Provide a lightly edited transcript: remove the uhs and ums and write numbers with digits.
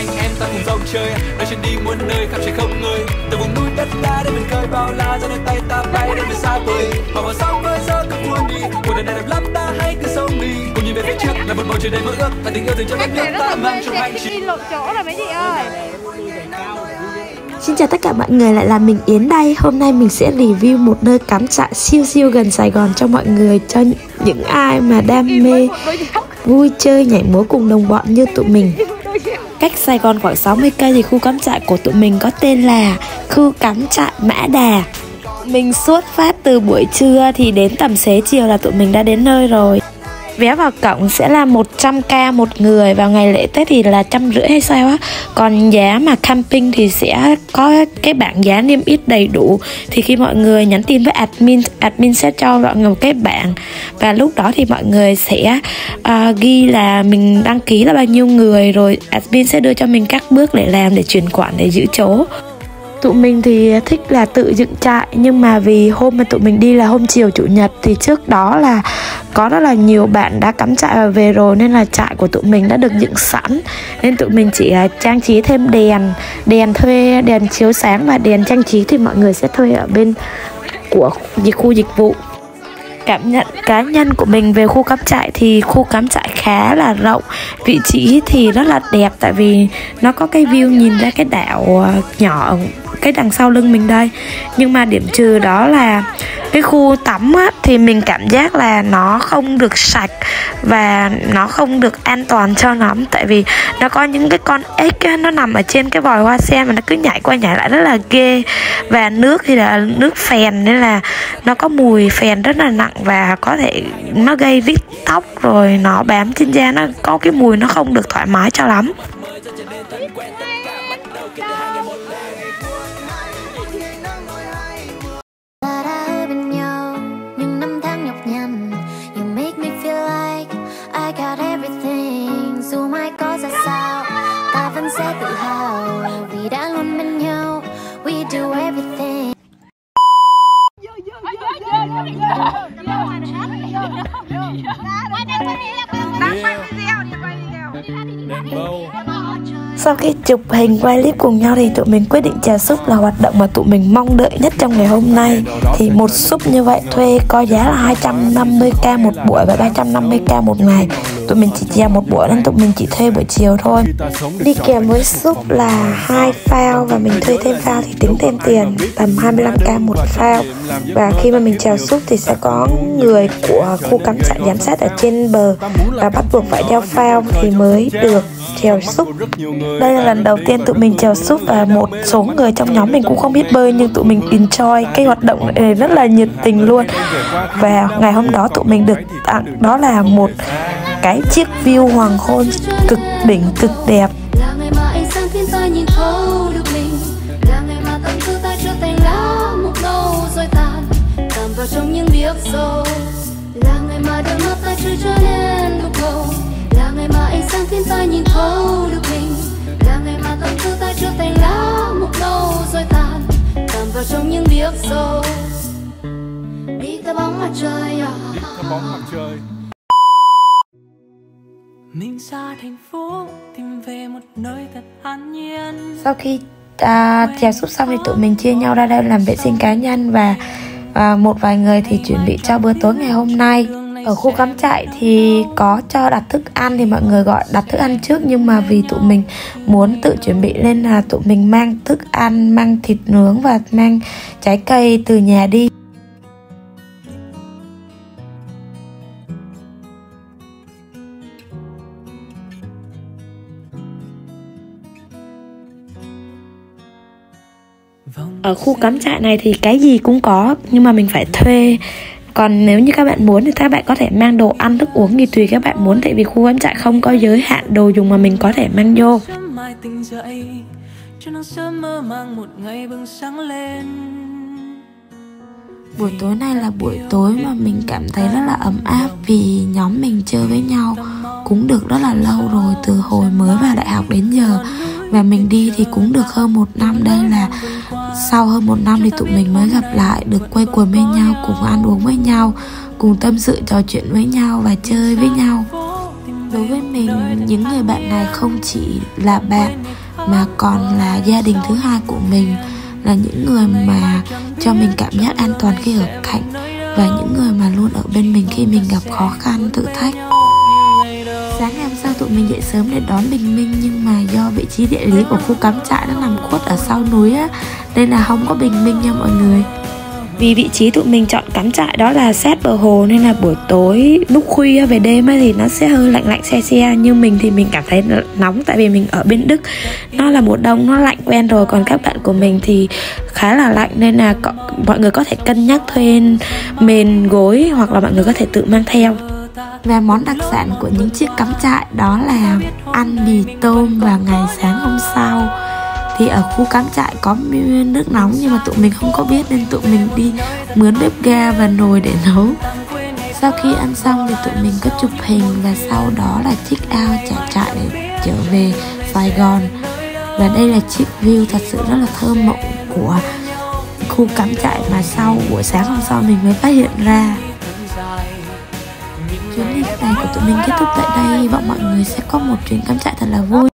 anh em ta cùng dòng chơi, nơi trên đi muôn nơi khắp trời không ngơi. Từ vùng núi đất đá để mình khơi bao la, ra đôi tay ta bay đến về xa vời. Hòa vào sóng với gió cứ cuốn đi, cuộc đời này đẹp lắm ta hãy cứ sống đi. Cùng nhìn về phía trước là một bầu trời đầy mơ ước, và tình yêu dành cho đất nước ta mang trong hành trình. Lộn chỗ rồi mấy chị ơi. Xin chào tất cả mọi người, lại là mình Yến đây. Hôm nay mình sẽ review một nơi cắm trại siêu siêu gần Sài Gòn cho mọi người, cho những ai mà đam mê vui chơi nhảy múa cùng đồng bọn như tụi mình. Cách Sài Gòn khoảng 60 cây thì khu cắm trại của tụi mình có tên là khu cắm trại Mã Đà. Mình xuất phát từ buổi trưa thì đến tầm xế chiều là tụi mình đã đến nơi rồi. Vé vào cổng sẽ là 100k một người, vào ngày lễ Tết thì là 150 hay sao á. Còn giá mà camping thì sẽ có cái bảng giá niêm yết đầy đủ. Thì khi mọi người nhắn tin với admin sẽ cho mọi người một cái bảng. Và lúc đó thì mọi người sẽ ghi là mình đăng ký là bao nhiêu người, rồi admin sẽ đưa cho mình các bước để làm, để chuyển khoản, để giữ chỗ. Tụi mình thì thích là tự dựng trại, nhưng mà vì hôm mà tụi mình đi là hôm chiều chủ nhật thì trước đó là có rất là nhiều bạn đã cắm trại và về rồi, nên là trại của tụi mình đã được dựng sẵn. Nên tụi mình chỉ trang trí thêm đèn thuê đèn chiếu sáng, và đèn trang trí thì mọi người sẽ thuê ở bên của khu dịch vụ. Cảm nhận cá nhân của mình về khu cắm trại thì khu cắm trại khá là rộng, vị trí thì rất là đẹp, tại vì nó có cái view nhìn ra cái đảo nhỏ ở cái đằng sau lưng mình đây. Nhưng mà điểm trừ đó là cái khu tắm á, thì mình cảm giác là nó không được sạch và nó không được an toàn cho lắm, tại vì nó có những cái con ếch á, nó nằm ở trên cái vòi hoa sen mà nó cứ nhảy qua nhảy lại rất là ghê. Và nước thì là nước phèn, nên là nó có mùi phèn rất là nặng, và có thể nó gây rít tóc, rồi nó bám trên da, nó có cái mùi nó không được thoải mái cho lắm. Sẽ tự hào vì đã luôn bên nhau. We do everything. Sau khi chụp hình quay clip cùng nhau thì tụi mình quyết định chèo súp là hoạt động mà tụi mình mong đợi nhất trong ngày hôm nay. Thì một súp như vậy thuê có giá là 250k một buổi và 350k một ngày. Tụi mình chỉ chèo một buổi nên tụi mình chỉ thuê buổi chiều thôi. Đi kèm với súp là 2 phao, và mình thuê thêm phao thì tính thêm tiền tầm 25k một phao. Và khi mà mình chèo súp thì sẽ có người của khu cắm trại giám sát ở trên bờ, và bắt buộc phải đeo phao thì mới được chèo súp. Đây là lần đầu tiên tụi mình chèo súp, và một số người trong nhóm mình cũng không biết bơi, nhưng tụi mình enjoy cái hoạt động này rất là nhiệt tình luôn. Và ngày hôm đó tụi mình được tặng đó là một cái chiếc view hoàng hôn cực đỉnh, cực đẹp. Là ngày mà ánh sáng khiến ta nhìn thấu được mình, là ngày mà tâm tư ta trở thành lá mục nâu rồi tàn, tàn vào trong những biết sâu. Là ngày mà đôi mắt ta trôi trở nên lúc đầu, là ngày mà ánh sáng khiến ta nhìn thấu được mình, là ngày mà tâm tư ta trở thành lá mục nâu rồi tàn, tàn vào trong những biết sâu. Đi theo bóng mặt trời, Mình ra thành phố tìm về một nơi thật an nhiên. Sau khi chèo súp xong thì tụi mình chia nhau ra đây làm vệ sinh cá nhân, và một vài người thì chuẩn bị cho bữa tối ngày hôm nay. Ở khu cắm trại thì có cho đặt thức ăn, thì mọi người gọi đặt thức ăn trước, nhưng mà vì tụi mình muốn tự chuẩn bị nên là tụi mình mang thức ăn, mang thịt nướng và mang trái cây từ nhà đi. Ở khu cắm trại này thì cái gì cũng có, nhưng mà mình phải thuê. Còn nếu như các bạn muốn thì các bạn có thể mang đồ ăn, thức uống thì tùy các bạn muốn, tại vì khu cắm trại không có giới hạn đồ dùng mà mình có thể mang vô. Buổi tối này là buổi tối mà mình cảm thấy rất là ấm áp, vì nhóm mình chơi với nhau cũng được rất là lâu rồi, từ hồi mới vào đại học đến giờ. Và mình đi thì cũng được hơn 1 năm, đây là sau hơn 1 năm thì tụi mình mới gặp lại, được quây quần bên nhau, cùng ăn uống với nhau, cùng tâm sự trò chuyện với nhau và chơi với nhau. Đối với mình, những người bạn này không chỉ là bạn mà còn là gia đình thứ hai của mình, là những người mà cho mình cảm giác an toàn khi ở cạnh, và những người mà luôn ở bên mình khi mình gặp khó khăn, thử thách. Sáng ngày hôm sau tụi mình dậy sớm để đón bình minh, nhưng mà do vị trí địa lý của khu cắm trại nó nằm khuất ở sau núi á, nên là không có bình minh nha mọi người. Vì vị trí tụi mình chọn cắm trại đó là sát bờ hồ, nên là buổi tối lúc khuya về đêm ấy thì nó sẽ hơi lạnh lạnh se se. Như mình thì mình cảm thấy nóng, tại vì mình ở bên Đức, nó là mùa đông, nó lạnh quen rồi. Còn các bạn của mình thì khá là lạnh, nên là mọi người có thể cân nhắc thuê mền gối, hoặc là mọi người có thể tự mang theo. Và món đặc sản của những chiếc cắm trại đó là ăn mì tôm vào ngày sáng hôm sau. Thì ở khu cắm trại có nước nóng, nhưng mà tụi mình không có biết nên tụi mình đi mướn bếp ga và nồi để nấu. Sau khi ăn xong thì tụi mình có chụp hình, và sau đó là check out trả trại để trở về Sài Gòn. Và đây là chiếc view thật sự rất là thơ mộng của khu cắm trại mà sau buổi sáng hôm sau mình mới phát hiện ra. Chuyến đi này của tụi mình kết thúc tại đây. Hy vọng mọi người sẽ có một chuyến cắm trại thật là vui.